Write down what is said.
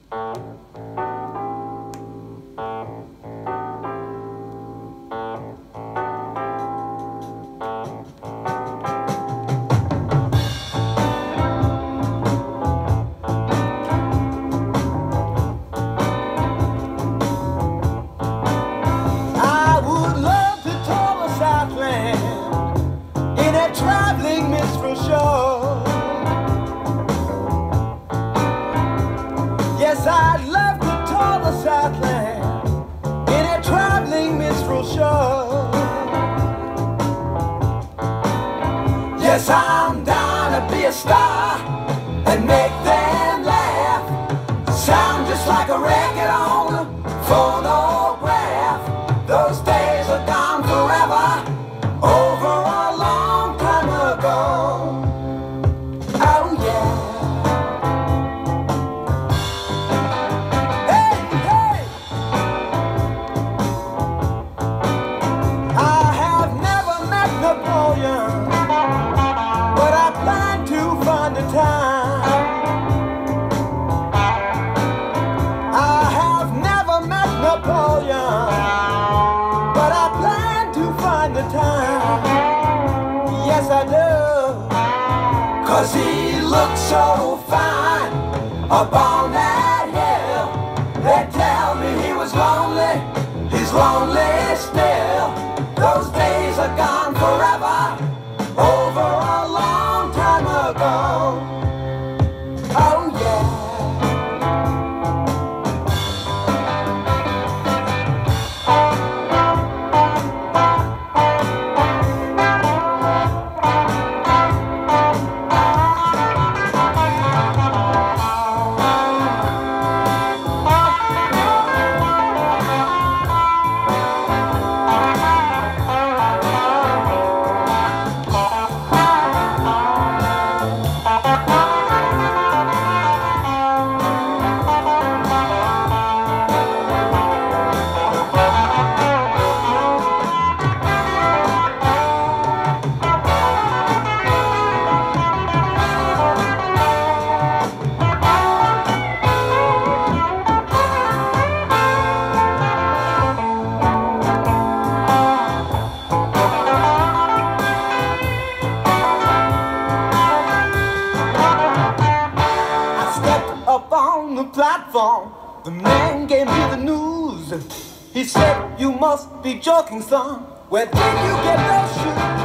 Yes, I'm down to be a star and make them laugh. Sound just like a record on a phonograph. Those days are gone forever, over a long time ago. Oh yeah. Hey, hey. I have never met Napoleon, but I plan to find the time. I have never met Napoleon, but I plan to find the time. Yes, I do, 'cause he looks so fine up on that hill. They tell me he was lonely, he's lonely still. Those days are gone forever, over a long time ago. Oh yeah. Platform, the man gave me the news. He said, "You must be joking, son. Where did you get those shoes?"